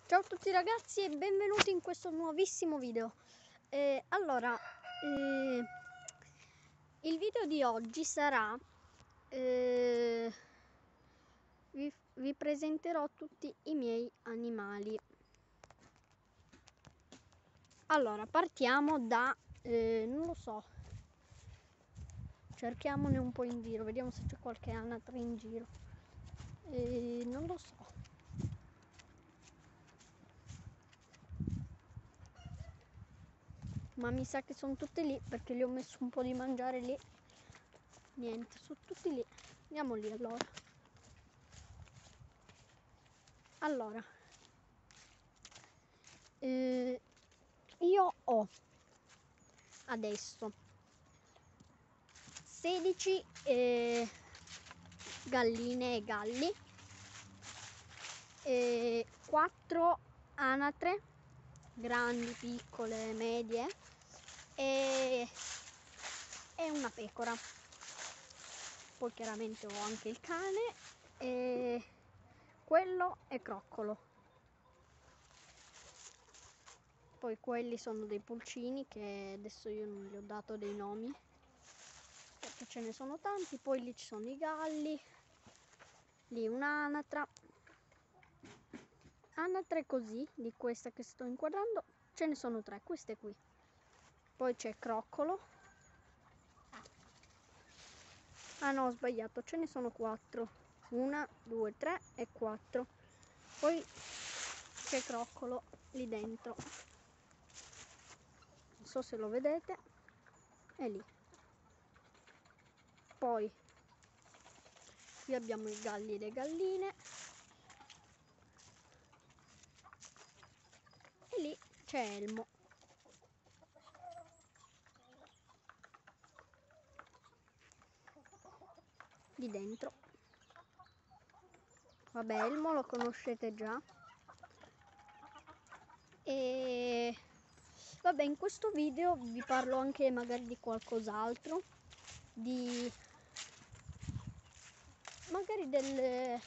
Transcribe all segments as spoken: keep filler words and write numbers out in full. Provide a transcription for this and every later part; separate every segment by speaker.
Speaker 1: Ciao a tutti ragazzi e benvenuti in questo nuovissimo video. Eh, allora, eh, il video di oggi sarà, eh, vi, vi presenterò tutti i miei animali. Allora, partiamo da, eh, non lo so, cerchiamone un po' in giro, vediamo se c'è qualche anatre in giro. Eh, non lo so. Ma mi sa che sono tutte lì perché gli ho messo un po' di mangiare lì. Niente, sono tutti lì. Andiamo lì allora. Allora, eh, io ho adesso sedici eh, galline e galli, eh, quattro anatre, grandi, piccole, medie, e, e una pecora. Poi chiaramente ho anche il cane, e quello è Croccolo. Poi quelli sono dei pulcini che adesso io non gli ho dato dei nomi perché ce ne sono tanti. Poi lì ci sono i galli, lì un'anatra, anatre così, di questa che sto inquadrando, ce ne sono tre, queste qui. Poi c'è Croccolo. Ah no, ho sbagliato, ce ne sono quattro. Una, due, tre e quattro. Poi c'è Croccolo lì dentro. Non so se lo vedete, è lì. Poi qui abbiamo i galli e le galline. E lì c'è Elmo. Lì dentro. Vabbè, Elmo lo conoscete già. E vabbè, in questo video vi parlo anche magari di qualcos'altro, di magari del,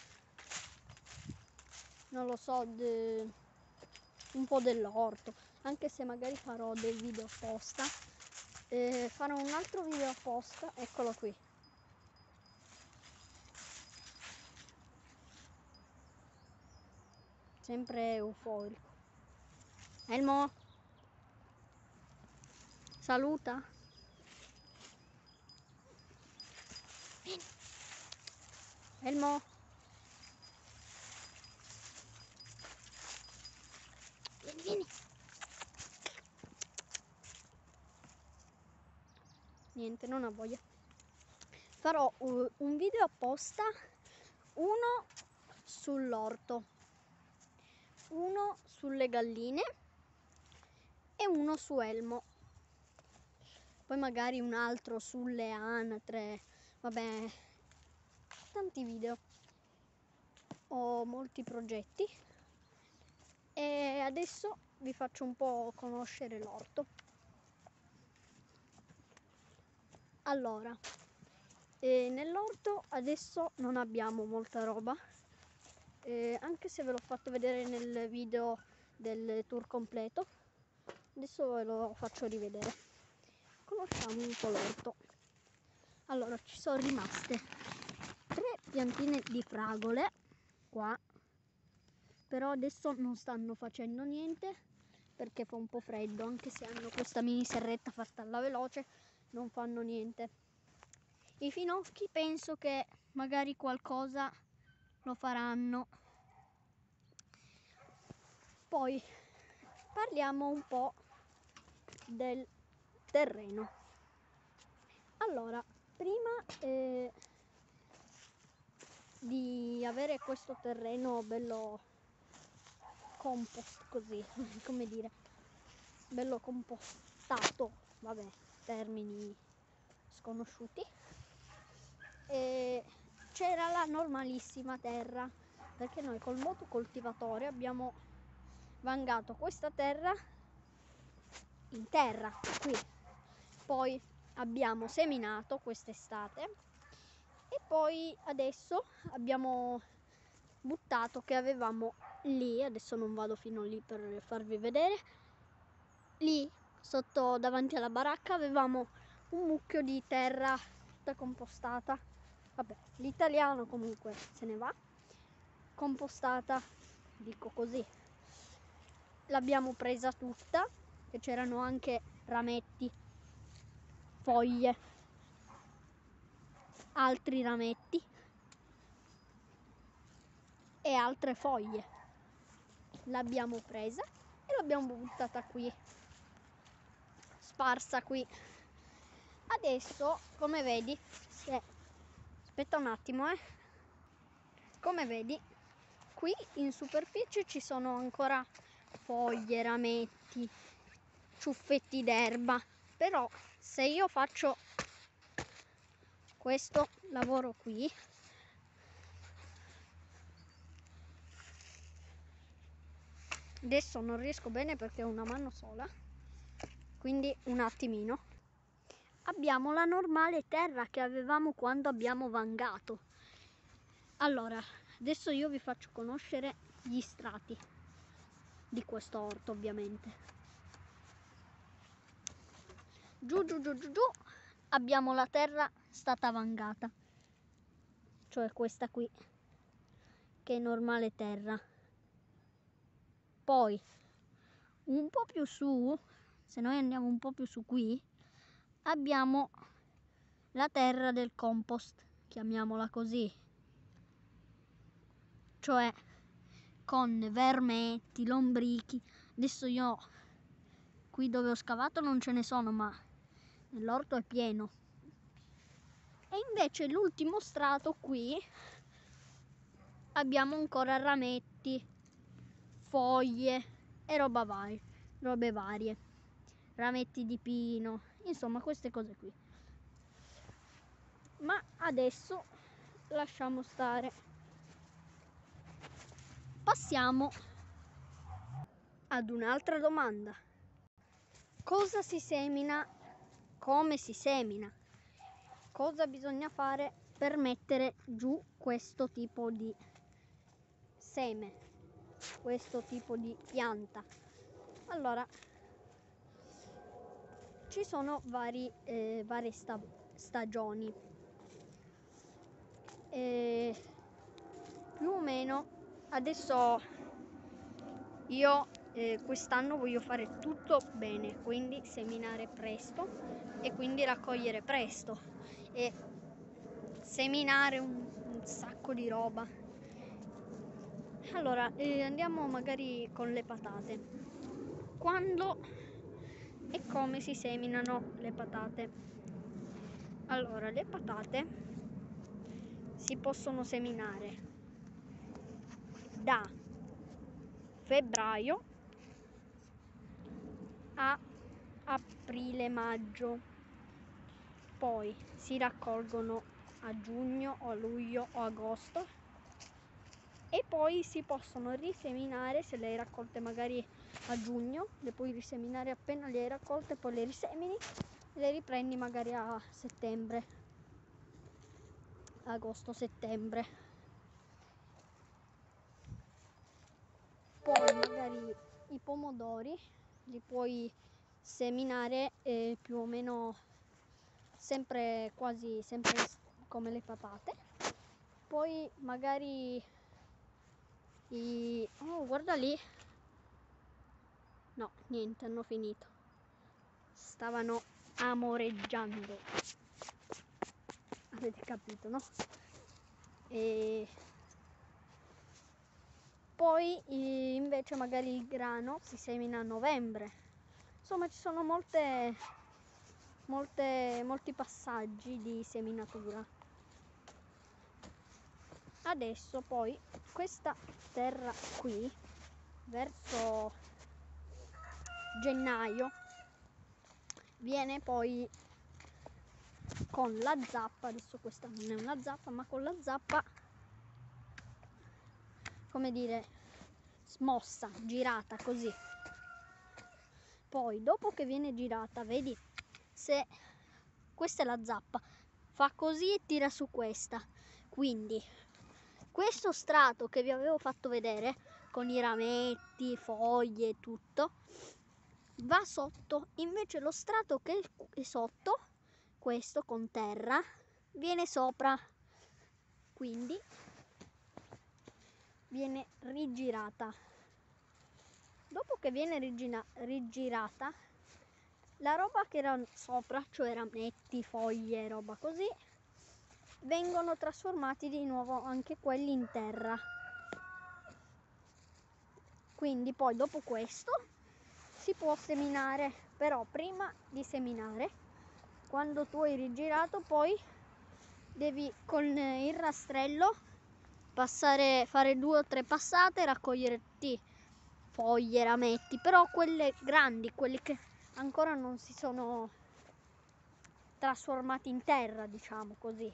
Speaker 1: non lo so, de, un po' dell'orto, anche se magari farò dei video apposta. Eh, farò un altro video apposta, eccolo qui. Sempre euforico. Elmo, saluta. Vieni. Elmo. Vieni, vieni. Niente, non ha voglia. Farò uh, un video apposta, uno sull'orto, uno sulle galline e uno su Elmo. Poi magari un altro sulle anatre, vabbè, tanti video. Ho molti progetti e adesso vi faccio un po' conoscere l'orto. Allora, eh, nell'orto adesso non abbiamo molta roba, eh, anche se ve l'ho fatto vedere nel video del tour completo. Adesso ve lo faccio rivedere. Conosciamo un po' l'orto. Allora, ci sono rimaste tre piantine di fragole qua, però adesso non stanno facendo niente perché fa un po' freddo, anche se hanno questa mini serretta fatta alla veloce, non fanno niente. I finocchi penso che magari qualcosa lo faranno. Poi parliamo un po' del terreno. Allora, prima eh, di avere questo terreno bello compost, così, come dire, bello compostato, vabbè, termini sconosciuti, e c'era la normalissima terra, perché noi col motocoltivatore abbiamo vangato questa terra in terra qui, poi abbiamo seminato quest'estate e poi adesso abbiamo buttato che avevamo lì, adesso non vado fino lì per farvi vedere, lì sotto davanti alla baracca avevamo un mucchio di terra tutta compostata, vabbè, l'italiano comunque se ne va, compostata, dico così. L'abbiamo presa tutta, che c'erano anche rametti, foglie, altri rametti e altre foglie. L'abbiamo presa e l'abbiamo buttata qui, sparsa qui. Adesso, come vedi, se... aspetta un attimo, eh. Come vedi, qui in superficie ci sono ancora foglie, rametti, ciuffetti d'erba, però se io faccio questo lavoro qui, adesso non riesco bene perché ho una mano sola, quindi un attimino, abbiamo la normale terra che avevamo quando abbiamo vangato. Allora, adesso io vi faccio conoscere gli strati di questo orto, ovviamente. Giù giù giù giù giù abbiamo la terra stata vangata, cioè questa qui che è normale terra. Poi un po' più su, se noi andiamo un po' più su qui, abbiamo la terra del compost, chiamiamola così, cioè con vermetti, lombrichi. Adesso io qui dove ho scavato non ce ne sono, ma nell'orto è pieno. E invece l'ultimo strato qui abbiamo ancora rametti, foglie e roba varie, robe varie, rametti di pino, insomma queste cose qui. Ma adesso lasciamo stare. Passiamo ad un'altra domanda. Cosa si semina? Come si semina? Cosa bisogna fare per mettere giù questo tipo di seme, questo tipo di pianta? Allora, ci sono vari, eh, varie sta stagioni. E più o meno adesso io eh, quest'anno voglio fare tutto bene, quindi seminare presto e quindi raccogliere presto e seminare un, un sacco di roba. Allora eh, andiamo magari con le patate. Quando e come si seminano le patate? Allora, le patate si possono seminare da febbraio a aprile-maggio, poi si raccolgono a giugno o a luglio o agosto e poi si possono riseminare se le hai raccolte magari a giugno, le puoi riseminare appena le hai raccolte, poi le risemini e le riprendi magari a settembre, agosto-settembre. Poi magari i pomodori li puoi seminare eh, più o meno sempre, quasi sempre come le patate. Poi magari i... oh, guarda lì, no, niente, hanno finito, stavano amoreggiando, avete capito, no? E poi invece magari il grano si semina a novembre. Insomma, ci sono molte, molte, molti passaggi di seminatura. Adesso poi questa terra qui, verso gennaio, viene poi con la zappa, adesso questa non è una zappa, ma con la zappa, come dire, smossa, girata così. Poi dopo che viene girata, vedi, se questa è la zappa, fa così e tira su questa, quindi questo strato che vi avevo fatto vedere con i rametti, foglie e tutto va sotto, invece lo strato che è sotto, questo con terra, viene sopra, quindi viene rigirata. Dopo che viene rigina, rigirata, la roba che era sopra, cioè rametti, foglie, roba così, vengono trasformati di nuovo anche quelli in terra. Quindi poi dopo questo si può seminare, però prima di seminare, quando tu hai rigirato, poi devi con il rastrello passare, fare due o tre passate, raccoglierti foglie, rametti, però quelle grandi, quelli che ancora non si sono trasformati in terra, diciamo così.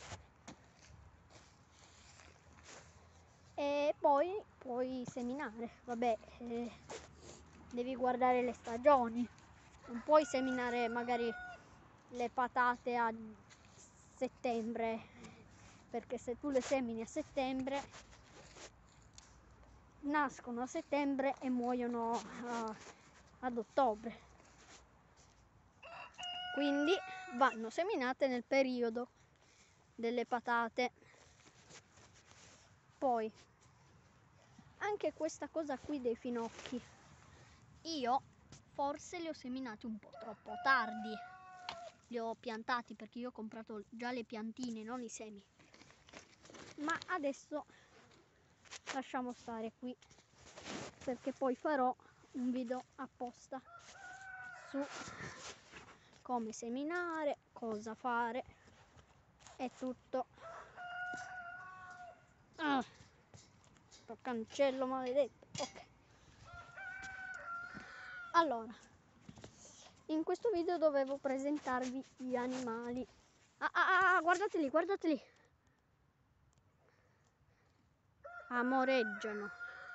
Speaker 1: E poi puoi seminare, vabbè, eh, devi guardare le stagioni, non puoi seminare magari le patate a settembre, perché se tu le semini a settembre nascono a settembre e muoiono a, ad ottobre, quindi vanno seminate nel periodo delle patate. Poi anche questa cosa qui dei finocchi, io forse li ho seminati un po' troppo tardi, li ho piantati perché io ho comprato già le piantine, non i semi, ma adesso lasciamo stare qui perché poi farò un video apposta su come seminare, cosa fare e tutto. Ah, cancello maledetto. Ok. Allora, in questo video dovevo presentarvi gli animali. Ah, ah, ah, guardateli, guardateli. Amoreggiano.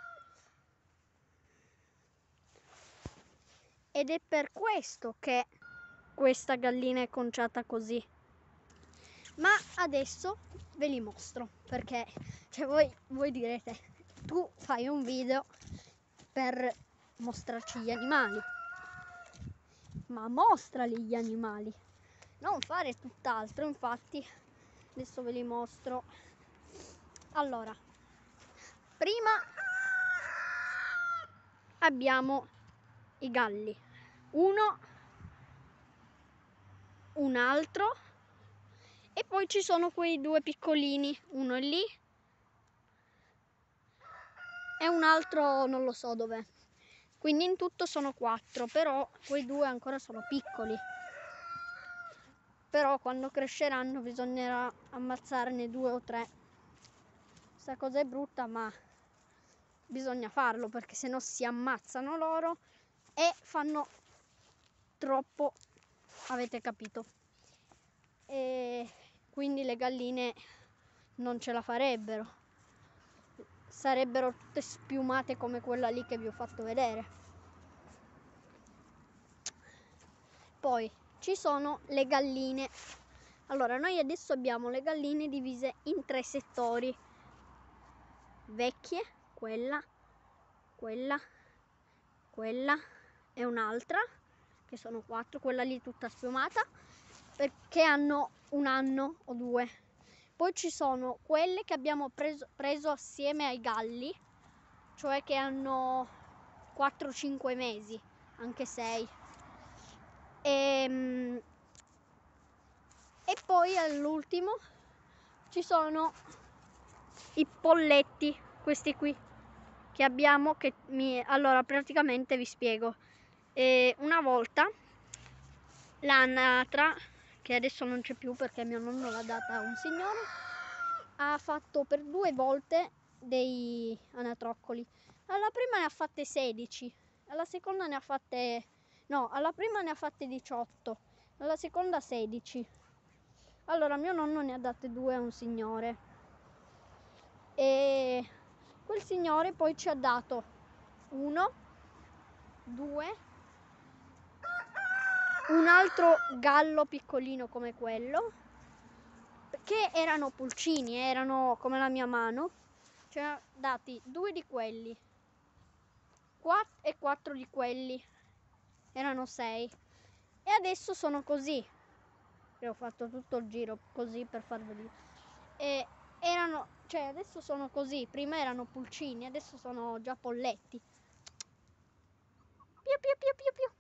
Speaker 1: Ed è per questo che questa gallina è conciata così. Ma adesso ve li mostro, perché cioè voi, voi direte, tu fai un video per mostrarci gli animali, ma mostrali gli animali, non fare tutt'altro. Infatti adesso ve li mostro. Allora, prima abbiamo i galli, uno, un altro, e poi ci sono quei due piccolini, uno è lì e un altro non lo so dov'è. Quindi in tutto sono quattro, però quei due ancora sono piccoli. Però quando cresceranno bisognerà ammazzarne due o tre. Questa cosa è brutta, ma bisogna farlo perché sennò si ammazzano loro e fanno troppo, avete capito? E quindi le galline non ce la farebbero. Sarebbero tutte spiumate come quella lì che vi ho fatto vedere. Poi ci sono le galline. Allora, noi adesso abbiamo le galline divise in tre settori: vecchie, quella, quella, quella e un'altra, che sono quattro, quella lì tutta spiumata, perché hanno un anno o due. Poi ci sono quelle che abbiamo preso, preso assieme ai galli, cioè che hanno quattro cinque mesi, anche sei. E, e poi all'ultimo ci sono i polletti, questi qui che abbiamo, che mi, allora praticamente vi spiego. E una volta l'anatra, che adesso non c'è più perché mio nonno l'ha data a un signore, ha fatto per due volte dei anatroccoli. Alla prima ne ha fatte sedici, alla seconda ne ha fatte, no, alla prima ne ha fatte diciotto, alla seconda sedici. Allora mio nonno ne ha date due a un signore e quel signore poi ci ha dato uno, due, un altro gallo piccolino come quello, che erano pulcini, erano come la mia mano, ci ha dati due di quelli, quattro e quattro di quelli, erano sei. E adesso sono così. Io ho fatto tutto il giro così per farvi vedere. E erano, cioè adesso sono così, prima erano pulcini, adesso sono già polletti. Piu piu piu piu piu.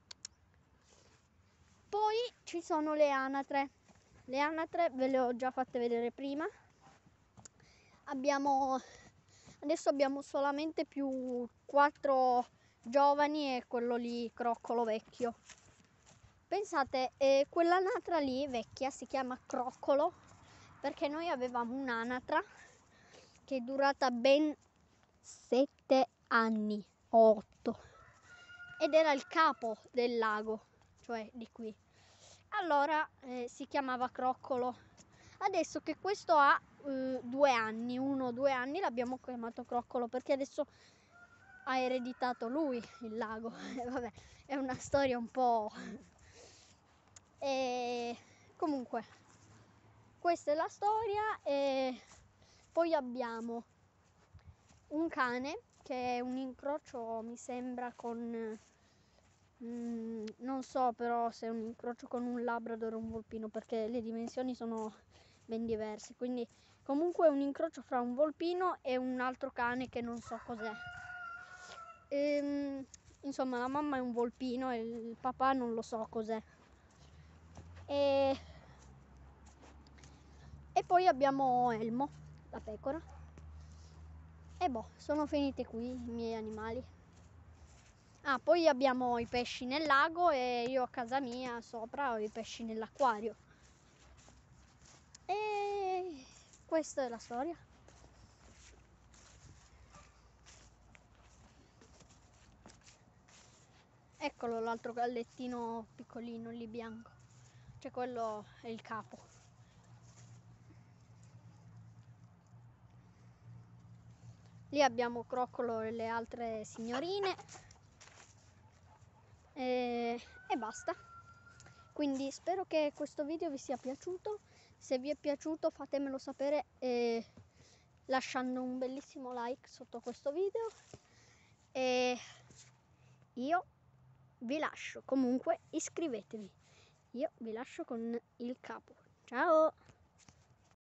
Speaker 1: Poi ci sono le anatre. Le anatre ve le ho già fatte vedere prima. Abbiamo adesso abbiamo solamente più quattro giovani e quello lì Croccolo vecchio. Pensate, eh, quell'anatra lì vecchia si chiama Croccolo perché noi avevamo un'anatra che è durata ben sette anni o otto ed era il capo del lago, cioè di qui. Allora eh, si chiamava Croccolo. Adesso che questo ha eh, due anni, uno o due anni, l'abbiamo chiamato Croccolo perché adesso ha ereditato lui il lago. E vabbè, è una storia un po'... E comunque, questa è la storia. E poi abbiamo un cane che è un incrocio, mi sembra, con... Mm, non so però se è un incrocio con un Labrador o un Volpino perché le dimensioni sono ben diverse, quindi comunque è un incrocio fra un Volpino e un altro cane che non so cos'è. Ehm, insomma la mamma è un Volpino e il papà non lo so cos'è. E, e poi abbiamo Elmo, la pecora. E boh, sono finiti qui i miei animali. Ah, poi abbiamo i pesci nel lago e io a casa mia sopra ho i pesci nell'acquario. E questa è la storia. Eccolo l'altro gallettino piccolino lì bianco. Cioè quello è il capo. Lì abbiamo Croccolo e le altre signorine. E, e basta. Quindi spero che questo video vi sia piaciuto. Se vi è piaciuto fatemelo sapere eh, lasciando un bellissimo like sotto questo video. E io vi lascio, comunque iscrivetevi. Io vi lascio con il capo. Ciao!